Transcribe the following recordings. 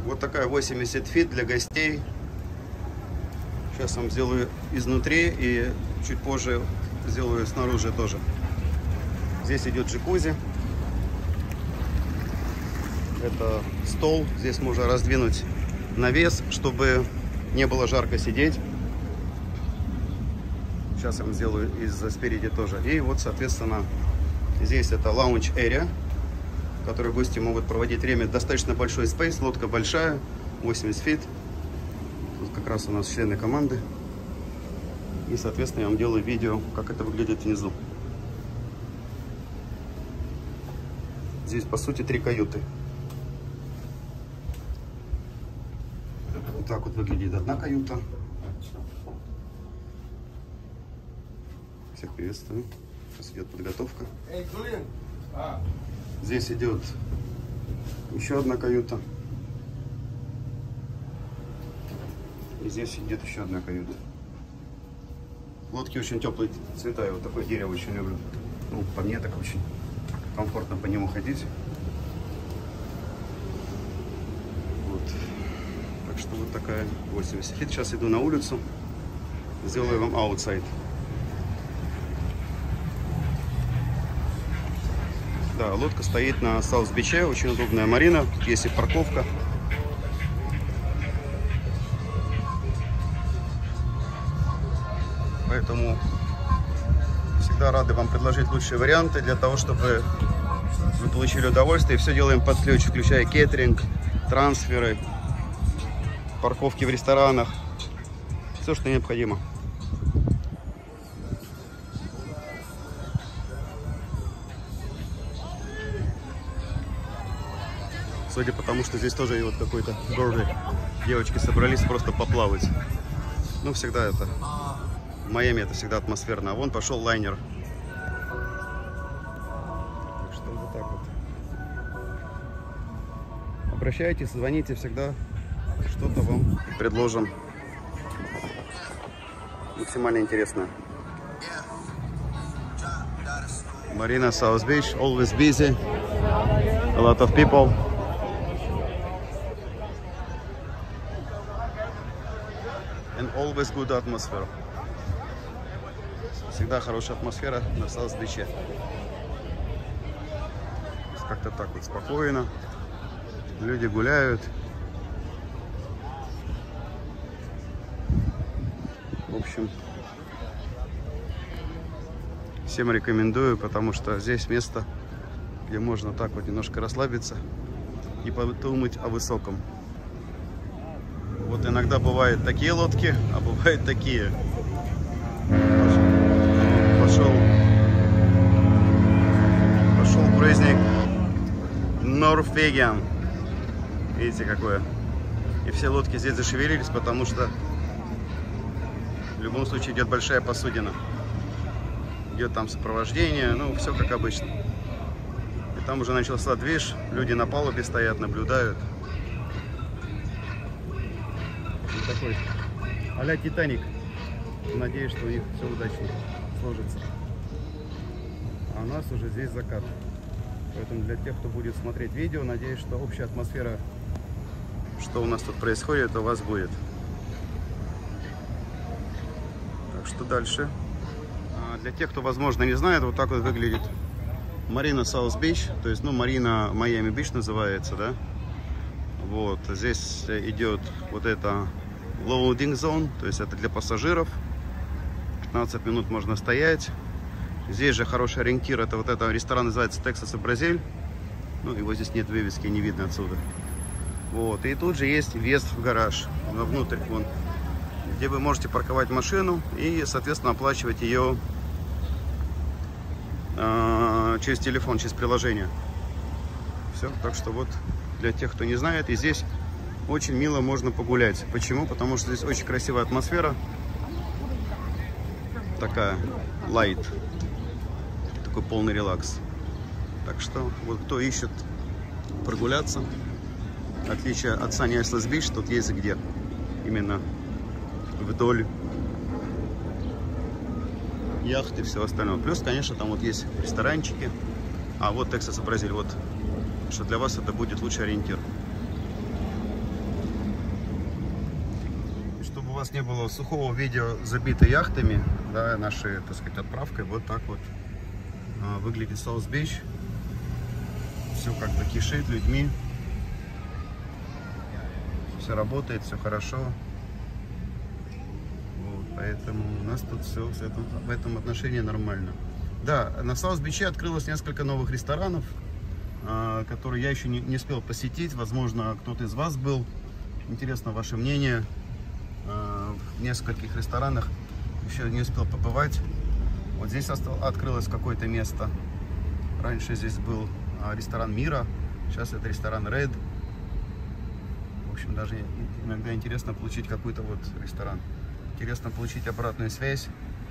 Вот такая 80 фит для гостей. Сейчас вам сделаю изнутри и чуть позже сделаю снаружи тоже. Здесь идет джакузи. Это стол. Здесь можно раздвинуть навес, чтобы не было жарко сидеть. Сейчас я вам сделаю из спереди тоже. И вот, соответственно, здесь это lounge area, в которой гости могут проводить время. Достаточно большой space, лодка большая, 80 фит. Тут как раз у нас члены команды. И, соответственно, я вам делаю видео, как это выглядит внизу. Здесь, по сути, 3 каюты. Вот так вот выглядит одна каюта. Всех приветствую. Сейчас идет подготовка. Здесь идет еще одна каюта. И здесь идет еще одна каюта. Лодки очень теплые цвета. Я вот такое дерево очень люблю. Ну, по мне так очень комфортно по нему ходить. Вот. Так что вот такая 80 фит. Сейчас иду на улицу. Сделаю вам аутсайд. Да, лодка стоит на Саус-Биче, очень удобная марина, тут есть и парковка. Поэтому всегда рады вам предложить лучшие варианты для того, чтобы вы получили удовольствие. Все делаем под ключ, включая кейтеринг, трансферы, парковки в ресторанах, все, что необходимо. Судя по тому, что здесь тоже и вот какой-то город. Девочки собрались просто поплавать. Ну, всегда это. В Майами это всегда атмосферно. А вон пошел лайнер. Так что вот так вот. Обращайтесь, звоните, всегда что-то вам предложим. Максимально интересно. Marina South Beach, always busy. A lot of people. And always good atmosphere. Всегда хорошая атмосфера на Саус-Биче. Как-то так вот спокойно. Люди гуляют. В общем, всем рекомендую, потому что здесь место, где можно так вот немножко расслабиться и подумать о высоком. Вот иногда бывают такие лодки, а бывают такие. Пошел круизник Norwegian. Видите, какое. И все лодки здесь зашевелились, потому что в любом случае идет большая посудина. Идет там сопровождение, ну, все как обычно. И там уже начался движ, люди на палубе стоят, наблюдают. Такой а-ля Титаник. Надеюсь, что у них все удачно сложится. А у нас уже здесь закат. Поэтому для тех, кто будет смотреть видео, надеюсь, что общая атмосфера, что у нас тут происходит, у вас будет. Так что дальше. Для тех, кто, возможно, не знает, вот так вот выглядит Marina South Beach. То есть, ну, Marina Miami Beach называется, да? Вот. Здесь идет вот это loading zone, то есть это для пассажиров. 15 минут можно стоять. Здесь же хороший ориентир, это вот это ресторан называется Texas и Бразиль. Ну, его здесь нет вывески, не видно отсюда. Вот, и тут же есть въезд в гараж, внутрь, вон, где вы можете парковать машину и, соответственно, оплачивать ее через телефон, через приложение. Все, так что вот для тех, кто не знает, и здесь очень мило можно погулять. Почему? Потому что здесь очень красивая атмосфера. Такая light. Такой полный релакс. Так что вот кто ищет прогуляться, в отличие от Sunny Isles Beach, тут есть где. Именно вдоль яхты и всего остального. Плюс, конечно, там вот есть ресторанчики. А вот Texas и Бразиль. Вот, что для вас это будет лучший ориентир. чтобы у вас не было сухого видео, забитой яхтами, да, нашей, так сказать, отправкой, вот так вот выглядит Саус-Бич. Все как бы кишит людьми. Все работает, все хорошо. Вот, поэтому у нас тут все в этом отношении нормально. Да, на Саус-Биче открылось несколько новых ресторанов, которые я еще не успел посетить. Возможно, кто-то из вас был. Интересно ваше мнение. В нескольких ресторанах еще не успел побывать. Вот здесь открылось какое-то место. Раньше здесь был ресторан Мира, сейчас это ресторан Red. В общем, даже иногда интересно получить какой-то вот ресторан. Интересно получить обратную связь,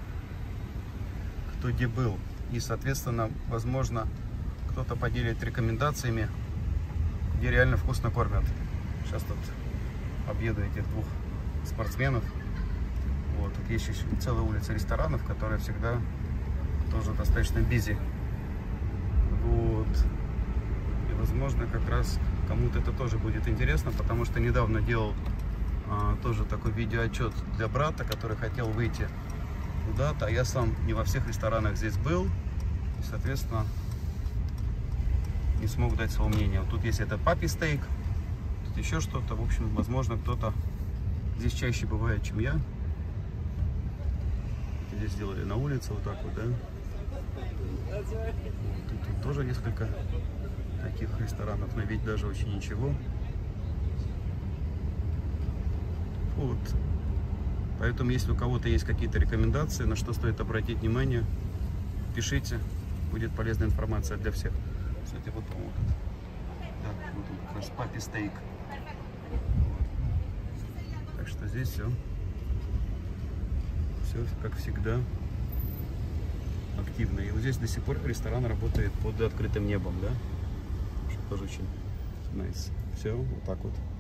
кто где был. И, соответственно, возможно, кто-то поделит рекомендациями, где реально вкусно кормят. Сейчас тут объеду этих двух спортсменов. Вот, тут есть еще целая улица ресторанов, которая всегда тоже достаточно бизи. Вот. И, возможно, как раз кому-то это тоже будет интересно, потому что недавно делал тоже такой видеоотчет для брата, который хотел выйти куда-то, а я сам не во всех ресторанах здесь был, и, соответственно, не смог дать свое мнение. Вот тут есть это папи стейк, тут еще что-то. В общем, возможно, кто-то здесь чаще бывает, чем я. Здесь сделали на улице вот так вот, да. Вот, тут тоже несколько таких ресторанов, но ведь даже очень ничего. Вот. Поэтому, если у кого-то есть какие-то рекомендации, на что стоит обратить внимание, пишите, будет полезная информация для всех. Кстати, вот, по-моему, да, вот он как раз папи стейк. Так что здесь все как всегда активно. И вот здесь до сих пор ресторан работает под открытым небом, да? Что тоже очень nice. Все, вот так вот.